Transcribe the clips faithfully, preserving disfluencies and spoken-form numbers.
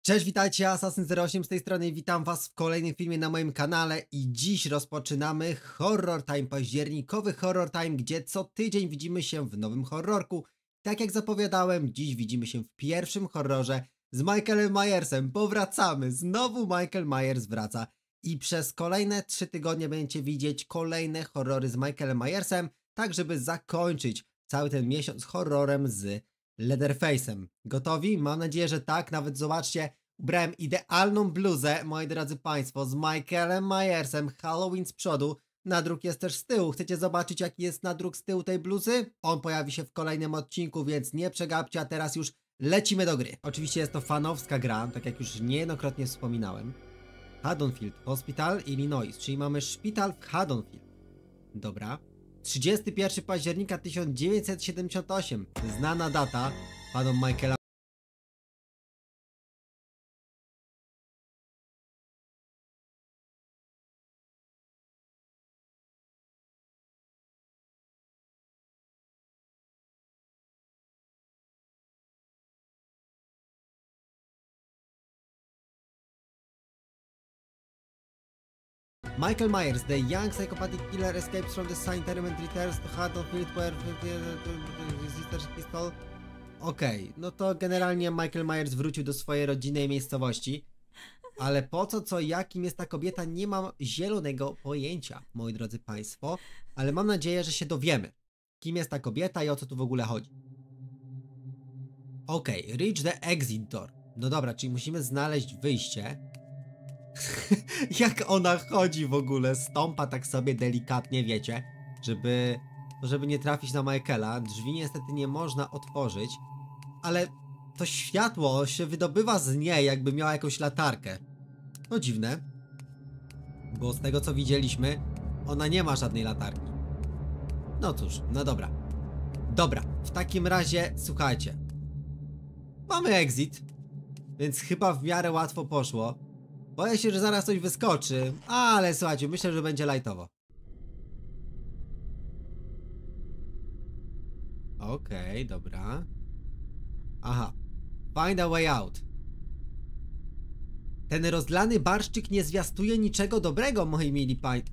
Cześć, witajcie, Assassin zero osiem z tej strony i witam was w kolejnym filmie na moim kanale i dziś rozpoczynamy Horror Time, październikowy Horror Time, gdzie co tydzień widzimy się w nowym horrorku. Tak jak zapowiadałem, dziś widzimy się w pierwszym horrorze z Michaelem Myersem. Powracamy, znowu Michael Myers wraca i przez kolejne trzy tygodnie będziecie widzieć kolejne horrory z Michaelem Myersem, tak żeby zakończyć cały ten miesiąc horrorem z Leatherface'em. Gotowi? Mam nadzieję, że tak. Nawet zobaczcie, ubrałem idealną bluzę, moi drodzy państwo, z Michaelem Myersem, Halloween z przodu. Nadruk jest też z tyłu. Chcecie zobaczyć, jaki jest nadruk z tyłu tej bluzy? On pojawi się w kolejnym odcinku, więc nie przegapcie, a teraz już lecimy do gry. Oczywiście jest to fanowska gra, tak jak już niejednokrotnie wspominałem. Haddonfield Hospital, Illinois, czyli mamy szpital w Haddonfield. Dobra. trzydziestego pierwszego października tysiąc dziewięćset siedemdziesiątego ósmego. Znana data panom Michaela. Michael Myers, the young psychopathic killer, escapes from the sanitarium and returns to Haddonfield where his pistol. Okej, okay, no to generalnie Michael Myers wrócił do swojej rodzinnej miejscowości. Ale po co, co, jakim jest ta kobieta, nie mam zielonego pojęcia, moi drodzy państwo. Ale mam nadzieję, że się dowiemy, kim jest ta kobieta i o co tu w ogóle chodzi. Okej, okay, reach the exit door. No dobra, czyli musimy znaleźć wyjście. Jak ona chodzi w ogóle, stąpa tak sobie delikatnie, wiecie, żeby, żeby nie trafić na Michaela. Drzwi niestety nie można otworzyć, ale to światło się wydobywa z niej, jakby miała jakąś latarkę. No dziwne, bo z tego co widzieliśmy, ona nie ma żadnej latarki. No cóż, no dobra. Dobra, w takim razie, słuchajcie. Mamy exit, więc chyba w miarę łatwo poszło. Boję się, że zaraz coś wyskoczy, ale słuchajcie, myślę, że będzie lajtowo. Okej, okay, dobra. Aha. Find a way out. Ten rozlany barszczyk nie zwiastuje niczego dobrego, moi mili pań...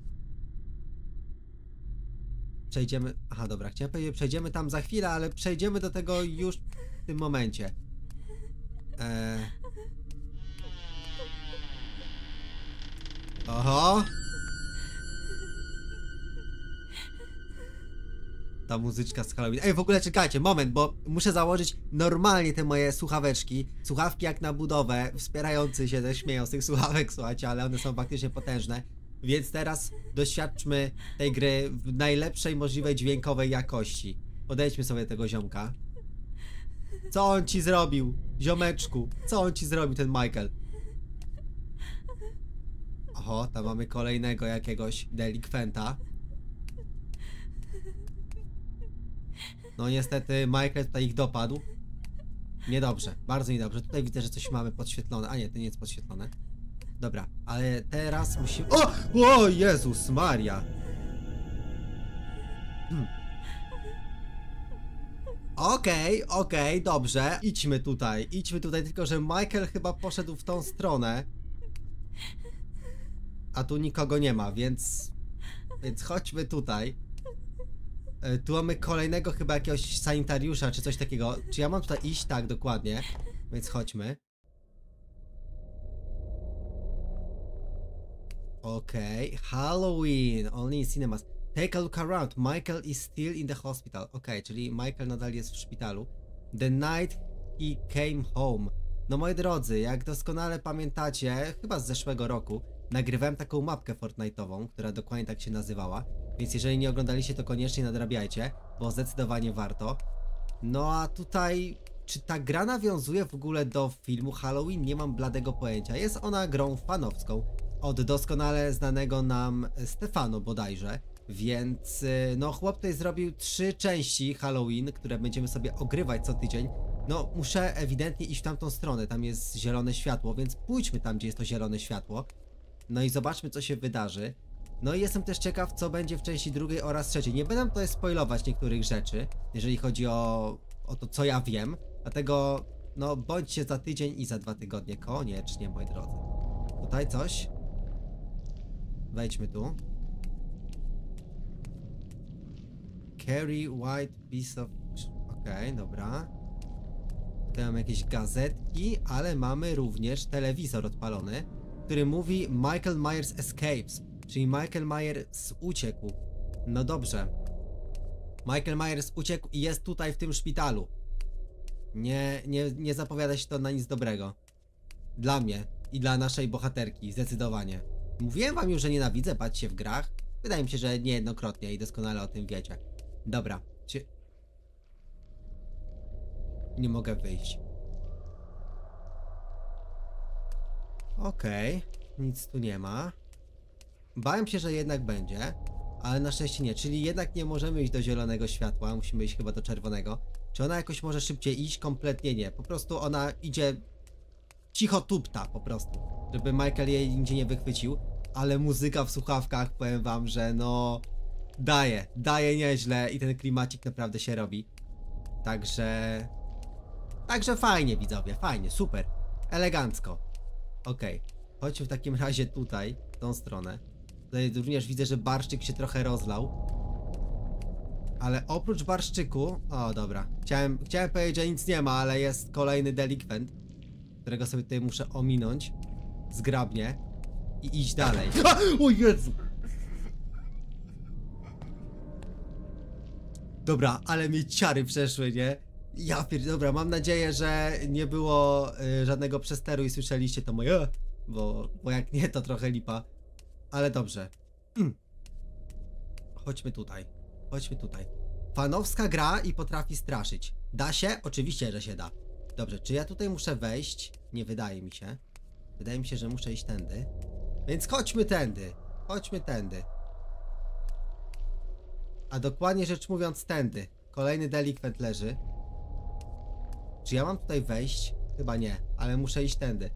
Przejdziemy... Aha, dobra, chciałem powiedzieć, przejdziemy tam za chwilę, ale przejdziemy do tego już w tym momencie. Eee... Oho! Ta muzyczka z Halloween. Ej, w ogóle czekajcie, moment, bo muszę założyć normalnie te moje słuchaweczki. Słuchawki jak na budowę, wspierający się też śmieją z tych słuchawek, słuchajcie, ale one są faktycznie potężne. Więc teraz doświadczmy tej gry w najlepszej możliwej dźwiękowej jakości. Podejdźmy sobie tego ziomka. Co on ci zrobił, ziomeczku? Co on ci zrobił, ten Michael? Oho, tam mamy kolejnego jakiegoś delikwenta. No niestety Michael tutaj ich dopadł. Niedobrze, bardzo niedobrze. Tutaj widzę, że coś mamy podświetlone. A nie, to nie jest podświetlone. Dobra, ale teraz musimy... O! O Jezus Maria! Hmm. Okej, okay, okej, okay, dobrze. Idźmy tutaj, idźmy tutaj, tylko że Michael chyba poszedł w tą stronę. A tu nikogo nie ma, więc... Więc chodźmy tutaj. E, tu mamy kolejnego chyba jakiegoś sanitariusza, czy coś takiego. Czy ja mam tutaj iść? Tak, dokładnie. Więc chodźmy. Okej. Okay. Halloween. Only in cinemas. Take a look around. Michael is still in the hospital. Okej, okay, czyli Michael nadal jest w szpitalu. The night he came home. No moi drodzy, jak doskonale pamiętacie, chyba z zeszłego roku, nagrywałem taką mapkę Fortnite'ową, która dokładnie tak się nazywała. Więc jeżeli nie oglądaliście, to koniecznie nadrabiajcie, bo zdecydowanie warto. No a tutaj, czy ta gra nawiązuje w ogóle do filmu Halloween? Nie mam bladego pojęcia. Jest ona grą fanowską od doskonale znanego nam Stefano bodajże. Więc no chłop tutaj zrobił trzy części Halloween, które będziemy sobie ogrywać co tydzień. No muszę ewidentnie iść w tamtą stronę, tam jest zielone światło, więc pójdźmy tam, gdzie jest to zielone światło. No i zobaczmy, co się wydarzy. No i jestem też ciekaw, co będzie w części drugiej oraz trzeciej. Nie będę tutaj spoilować niektórych rzeczy, jeżeli chodzi o, o to, co ja wiem. Dlatego no bądźcie za tydzień i za dwa tygodnie. Koniecznie, moi drodzy. Tutaj coś? Wejdźmy tu. Carry white piece of... Okej, okay, dobra. Tutaj mamy jakieś gazetki, ale mamy również telewizor odpalony, który mówi Michael Myers escapes, czyli Michael Myers uciekł. No dobrze. Michael Myers uciekł i jest tutaj w tym szpitalu. Nie, nie, nie zapowiada się to na nic dobrego. Dla mnie i dla naszej bohaterki, zdecydowanie. Mówiłem wam już, że nienawidzę bać się w grach. Wydaje mi się, że niejednokrotnie i doskonale o tym wiecie. Dobra, czy... Nie mogę wyjść. Okej, okay, nic tu nie ma. Bałem się, że jednak będzie, ale na szczęście nie, czyli jednak nie możemy iść do zielonego światła, musimy iść chyba do czerwonego. Czy ona jakoś może szybciej iść? Kompletnie nie, po prostu ona idzie cicho tupta po prostu, żeby Michael jej nigdzie nie wychwycił, ale muzyka w słuchawkach, powiem wam, że no daje, daje nieźle i ten klimacik naprawdę się robi. Także... Także fajnie, widzowie, fajnie, super, elegancko. Okej, okay. Chodźmy w takim razie tutaj, w tą stronę. Tutaj również widzę, że barszczyk się trochę rozlał. Ale oprócz barszczyku... O, dobra. Chciałem, chciałem powiedzieć, że nic nie ma, ale jest kolejny delikwent, którego sobie tutaj muszę ominąć zgrabnie i iść dalej. O Jezu! Dobra, ale mi ciary przeszły, nie? Ja pier... Dobra, mam nadzieję, że nie było y, żadnego przesteru i słyszeliście to moje... Bo, bo jak nie, to trochę lipa. Ale dobrze. Mm. Chodźmy tutaj. Chodźmy tutaj. Fanowska gra i potrafi straszyć. Da się? Oczywiście, że się da. Dobrze, czy ja tutaj muszę wejść? Nie wydaje mi się. Wydaje mi się, że muszę iść tędy. Więc chodźmy tędy. Chodźmy tędy. A dokładnie rzecz mówiąc tędy. Kolejny delikwent leży. Czy ja mam tutaj wejść? Chyba nie, ale muszę iść tędy.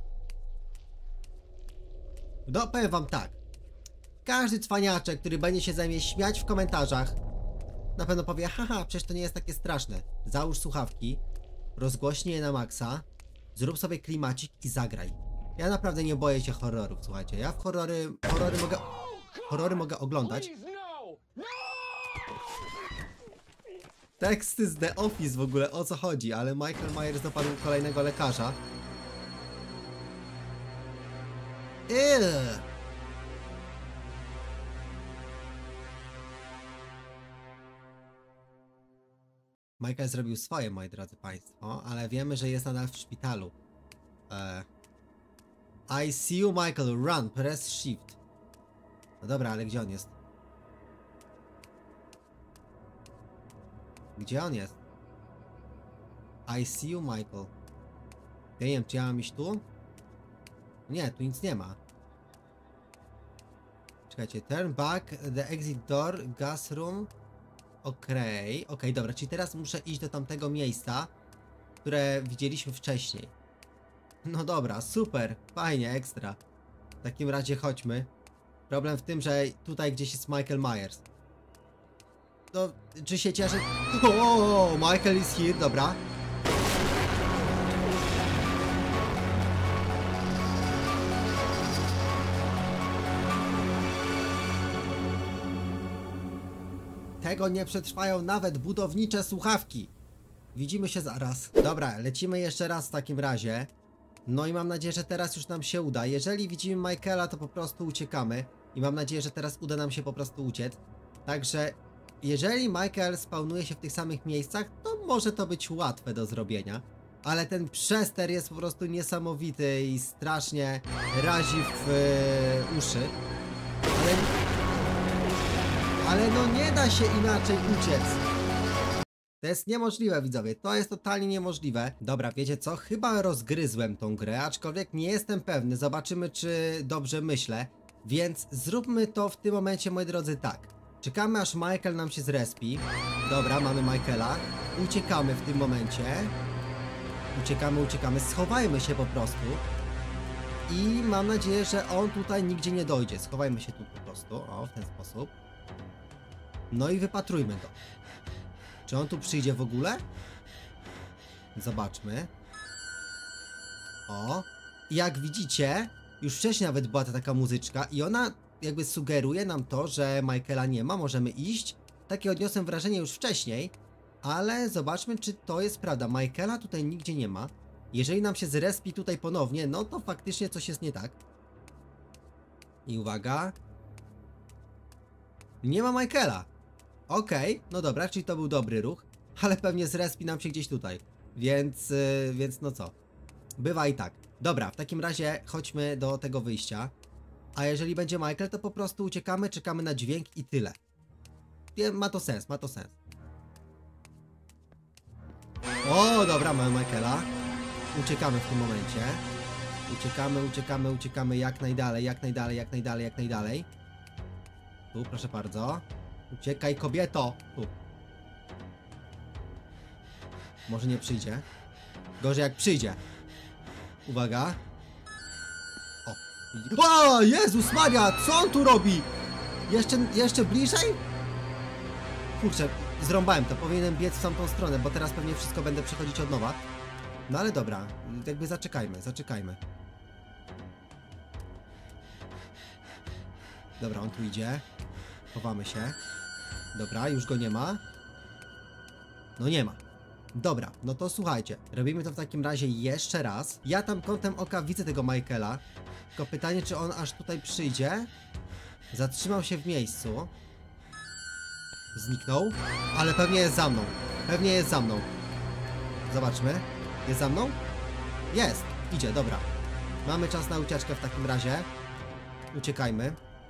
No, powiem wam tak. Każdy cwaniaczek, który będzie się ze mnie śmiać w komentarzach, na pewno powie, haha, przecież to nie jest takie straszne. Załóż słuchawki, rozgłośnij je na maksa, zrób sobie klimacik i zagraj. Ja naprawdę nie boję się horrorów, słuchajcie. Ja w horrory, horrory mogę, horrory mogę oglądać. Teksty z The Office w ogóle, o co chodzi, ale Michael Myers dopadł kolejnego lekarza. Eee. Michael zrobił swoje, moi drodzy państwo, ale wiemy, że jest nadal w szpitalu. Eee. I see you, Michael, run, press shift. No dobra, ale gdzie on jest? Gdzie on jest? I see you, Michael. Ja nie wiem, czy ja mam iść tu? Nie, tu nic nie ma. Czekajcie, turn back, the exit door, gas room. Okej, okay, okej, okay, dobra, czyli teraz muszę iść do tamtego miejsca, które widzieliśmy wcześniej. No dobra, super, fajnie, ekstra. W takim razie chodźmy. Problem w tym, że tutaj gdzieś jest Michael Myers. No, czy się cieszę? O, Michael is here, dobra. Tego nie przetrwają nawet budownicze słuchawki. Widzimy się zaraz. Dobra, lecimy jeszcze raz w takim razie. No i mam nadzieję, że teraz już nam się uda. Jeżeli widzimy Michaela, to po prostu uciekamy. I mam nadzieję, że teraz uda nam się po prostu uciec. Także jeżeli Michael spawnuje się w tych samych miejscach, to może to być łatwe do zrobienia. Ale ten przester jest po prostu niesamowity i strasznie razi w yy, uszy. Ale... Ale no nie da się inaczej uciec. To jest niemożliwe, widzowie, to jest totalnie niemożliwe. Dobra, wiecie co? Chyba rozgryzłem tą grę, aczkolwiek nie jestem pewny. Zobaczymy, czy dobrze myślę. Więc zróbmy to w tym momencie, moi drodzy, tak. Czekamy, aż Michael nam się zrespi. Dobra, mamy Michaela. Uciekamy w tym momencie. Uciekamy, uciekamy. Schowajmy się po prostu. I mam nadzieję, że on tutaj nigdzie nie dojdzie. Schowajmy się tu po prostu. O, w ten sposób. No i wypatrujmy to. Czy on tu przyjdzie w ogóle? Zobaczmy. O. I jak widzicie, już wcześniej nawet była ta taka muzyczka i ona jakby sugeruje nam to, że Michaela nie ma, możemy iść. Takie odniosłem wrażenie już wcześniej, ale zobaczmy, czy to jest prawda. Michaela tutaj nigdzie nie ma. Jeżeli nam się zrespi tutaj ponownie, no to faktycznie coś jest nie tak. I uwaga. Nie ma Michaela. Okej, okay, no dobra, czyli to był dobry ruch, ale pewnie zrespi nam się gdzieś tutaj. Więc, yy, więc no co. Bywa i tak. Dobra, w takim razie chodźmy do tego wyjścia. A jeżeli będzie Michael, to po prostu uciekamy, czekamy na dźwięk i tyle. Ma to sens, ma to sens. O, dobra, mamy Michaela. Uciekamy w tym momencie. Uciekamy, uciekamy, uciekamy jak najdalej, jak najdalej, jak najdalej, jak najdalej. Tu, proszę bardzo. Uciekaj, kobieto! Tu. Może nie przyjdzie. Gorzej jak przyjdzie. Uwaga. O! O! Jezus Maria! Co on tu robi? Jeszcze, jeszcze bliżej? Kurczę, zrąbałem to. Powinienem biec w tamtą stronę, bo teraz pewnie wszystko będę przechodzić od nowa. No ale dobra. Jakby zaczekajmy, zaczekajmy. Dobra, on tu idzie. Chowamy się. Dobra, już go nie ma. No nie ma. Dobra, no to słuchajcie. Robimy to w takim razie jeszcze raz. Ja tam kątem oka widzę tego Michaela. Tylko pytanie, czy on aż tutaj przyjdzie? Zatrzymał się w miejscu. Zniknął. Ale pewnie jest za mną. Pewnie jest za mną. Zobaczmy. Jest za mną? Jest. Idzie, dobra. Mamy czas na ucieczkę w takim razie. Uciekajmy.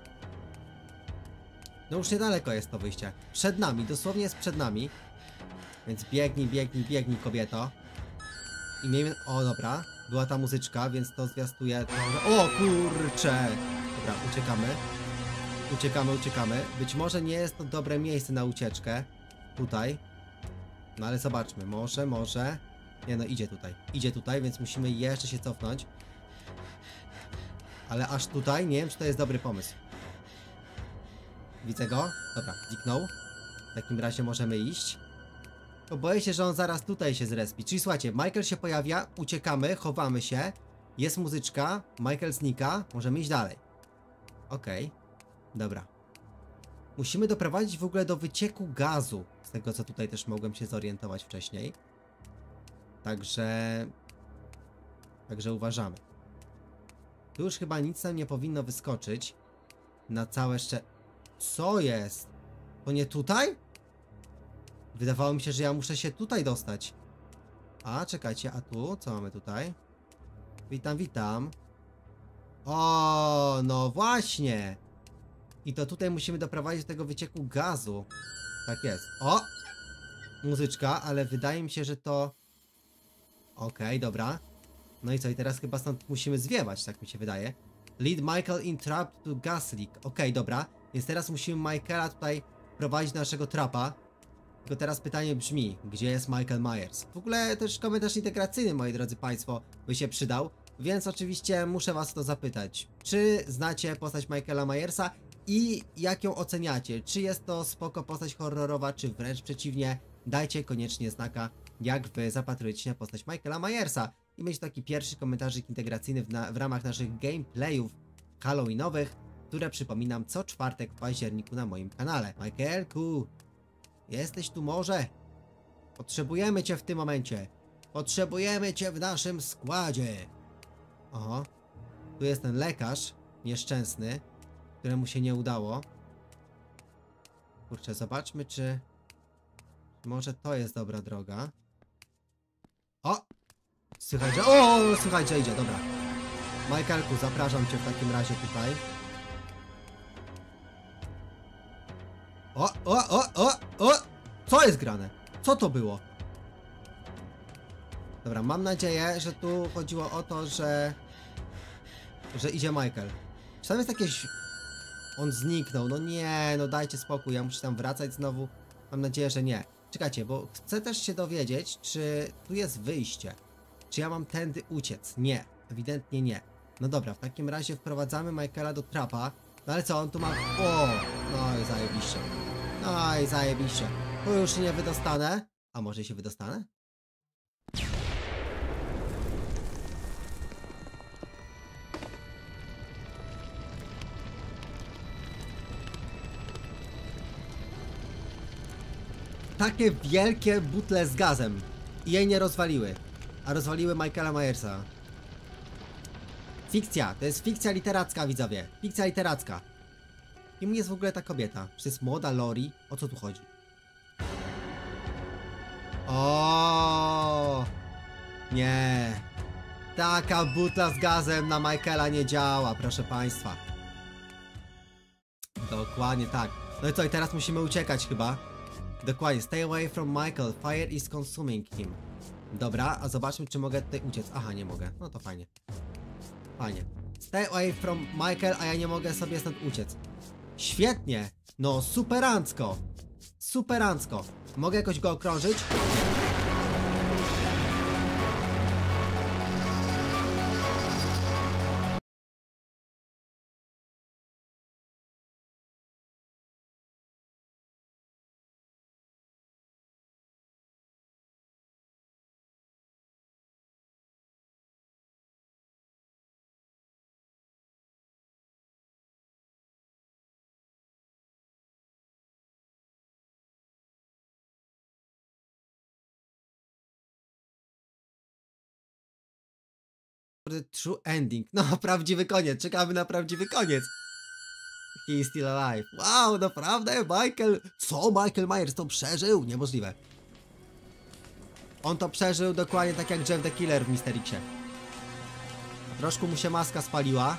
No już niedaleko jest to wyjście. Przed nami, dosłownie jest przed nami. Więc biegnij, biegnij, biegnij, kobieto. I miejmy... O, dobra. Była ta muzyczka, więc to zwiastuje... O, kurcze! Dobra, uciekamy. Uciekamy, uciekamy. Być może nie jest to dobre miejsce na ucieczkę. Tutaj. No ale zobaczmy. Może, może... Nie no, idzie tutaj. Idzie tutaj, więc musimy jeszcze się cofnąć. Ale aż tutaj? Nie wiem, czy to jest dobry pomysł. Widzę go. Dobra, zniknął. W takim razie możemy iść. To boję się, że on zaraz tutaj się zrespi. Czyli słuchajcie, Michael się pojawia, uciekamy, chowamy się. Jest muzyczka, Michael znika, możemy iść dalej. Okej, okay. Dobra. Musimy doprowadzić w ogóle do wycieku gazu. Z tego, co tutaj też mogłem się zorientować wcześniej. Także... Także uważamy. Tu już chyba nic nam nie powinno wyskoczyć. Na całe jeszcze... Co jest? To nie tutaj? Wydawało mi się, że ja muszę się tutaj dostać. A, czekajcie, a tu? Co mamy tutaj? Witam, witam. O, no właśnie. I to tutaj musimy doprowadzić do tego wycieku gazu. Tak jest. O! Muzyczka, ale wydaje mi się, że to... Okej, okay, dobra. No i co? I teraz chyba stąd musimy zwiewać, tak mi się wydaje. Lead Michael in trap to gas leak. Okej, okay, dobra. Więc teraz musimy Michaela tutaj prowadzić do naszego trapa. Tylko teraz pytanie brzmi, gdzie jest Michael Myers? W ogóle też komentarz integracyjny, moi drodzy państwo, by się przydał. Więc oczywiście muszę was o to zapytać. Czy znacie postać Michaela Myersa i jak ją oceniacie? Czy jest to spoko postać horrorowa, czy wręcz przeciwnie? Dajcie koniecznie znaka, jak wy zapatrujecie się na postać Michaela Myersa. I będzie taki pierwszy komentarzyk integracyjny w, na, w ramach naszych gameplayów halloweenowych, które przypominam co czwartek w październiku na moim kanale. Michaelku, jesteś tu może? Potrzebujemy cię w tym momencie. Potrzebujemy cię w naszym składzie. Oho. Tu jest ten lekarz nieszczęsny, któremu się nie udało. Kurczę, zobaczmy, czy... Może to jest dobra droga. O! Słychać, że... O! Słychać, że idzie, dobra. Michaelku, zapraszam cię w takim razie tutaj. O, o, o, o, o! Co jest grane? Co to było? Dobra, mam nadzieję, że tu chodziło o to, że... Że idzie Michael. Czy tam jest jakieś... On zniknął, no nie, no dajcie spokój, ja muszę tam wracać znowu. Mam nadzieję, że nie. Czekajcie, bo chcę też się dowiedzieć, czy tu jest wyjście. Czy ja mam tędy uciec? Nie, ewidentnie nie. No dobra, w takim razie wprowadzamy Michaela do trapa. No ale co, on tu ma... O! No i zajebiście. No i zajebiście. Tu już się nie wydostanę. A może się wydostanę? takie wielkie butle z gazem i jej nie rozwaliły, a rozwaliły Michaela Myersa. Fikcja, to jest fikcja literacka, widzowie. Fikcja literacka. Kim jest w ogóle ta kobieta? Czy to jest młoda Lori? O co tu chodzi? O, nie. Taka butla z gazem na Michaela nie działa, proszę państwa. Dokładnie tak. No i co, i teraz musimy uciekać chyba. Dokładnie, stay away from Michael, fire is consuming him. Dobra, a zobaczmy, czy mogę tutaj uciec. Aha, nie mogę, no to fajnie. Fajnie. Stay away from Michael, a ja nie mogę sobie stąd uciec. Świetnie, no superancko. Superancko. Mogę jakoś go okrążyć? True ending. No, prawdziwy koniec. Czekamy na prawdziwy koniec. He is still alive. Wow, naprawdę? Michael... Co? Michael Myers to przeżył? Niemożliwe. On to przeżył dokładnie tak jak Jeff the Killer w Mister Xie. Troszkę mu się maska spaliła.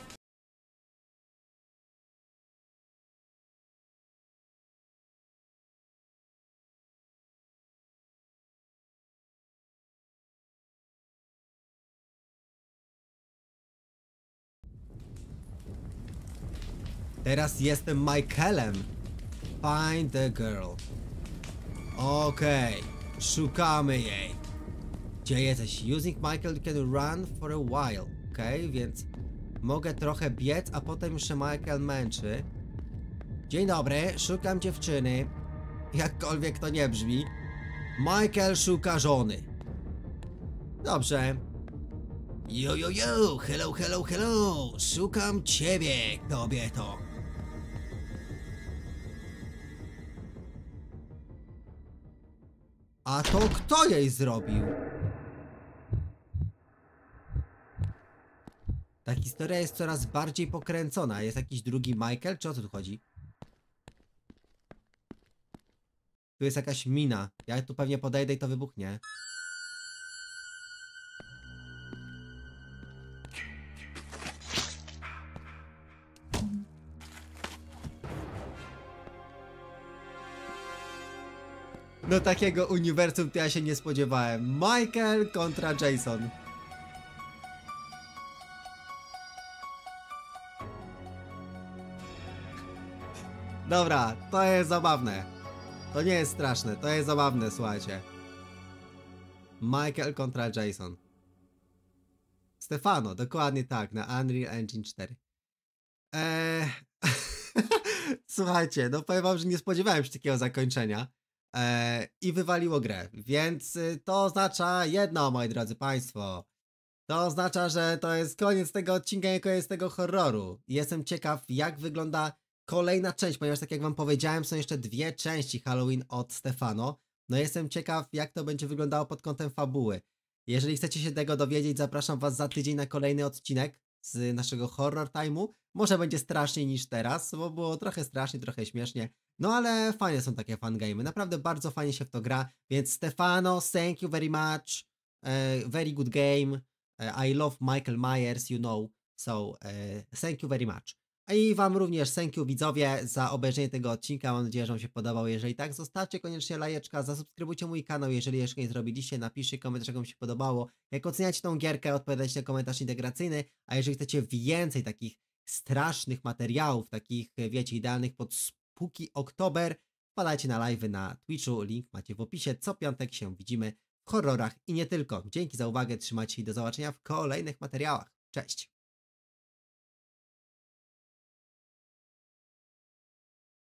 Teraz jestem Michaelem. Find the girl. Okej. Okay. Szukamy jej. Gdzie jesteś? Using Michael you can run for a while. Okej, okay, więc mogę trochę biec, a potem już się Michael męczy. Dzień dobry, szukam dziewczyny. Jakkolwiek to nie brzmi. Michael szuka żony. Dobrze. Yo, yo, yo, hello, hello, hello. Szukam ciebie, kobieto. A to kto jej zrobił? Ta historia jest coraz bardziej pokręcona. Jest jakiś drugi Michael? Czy o co tu chodzi? Tu jest jakaś mina. Ja tu pewnie podejdę i to wybuchnie. No takiego uniwersum to ja się nie spodziewałem. Michael kontra Jason. Dobra, to jest zabawne. To nie jest straszne, to jest zabawne, słuchajcie. Michael kontra Jason. Stefano, dokładnie tak, na Unreal Engine cztery. Eee... Słuchajcie, no powiem wam, że nie spodziewałem się takiego zakończenia. Eee, I wywaliło grę, więc to oznacza jedno, moi drodzy państwo. To oznacza, że to jest koniec tego odcinka i koniec tego horroru. Jestem ciekaw, jak wygląda kolejna część, ponieważ tak jak wam powiedziałem, są jeszcze dwie części Halloween od Stefano. No jestem ciekaw, jak to będzie wyglądało pod kątem fabuły. Jeżeli chcecie się tego dowiedzieć, zapraszam was za tydzień na kolejny odcinek z naszego Horror Time'u. Może będzie straszniej niż teraz, bo było trochę strasznie, trochę śmiesznie. No ale fajne są takie fangamy. Naprawdę bardzo fajnie się w to gra. Więc Stefano, thank you very much. Uh, very good game. Uh, I love Michael Myers, you know. So, uh, thank you very much. I wam również thank you, widzowie, za obejrzenie tego odcinka. Mam nadzieję, że wam się podobał. Jeżeli tak, zostawcie koniecznie lajeczka, zasubskrybujcie mój kanał. Jeżeli jeszcze nie zrobiliście, napiszcie komentarz, jak wam się podobało. Jak oceniacie tą gierkę, odpowiadajcie na komentarz integracyjny. A jeżeli chcecie więcej takich strasznych materiałów, takich, wiecie, idealnych pod Spooky Oktober, wpadajcie na live'y na Twitchu, link macie w opisie. Co piątek się widzimy w horrorach i nie tylko. Dzięki za uwagę, trzymajcie się i do zobaczenia w kolejnych materiałach. Cześć!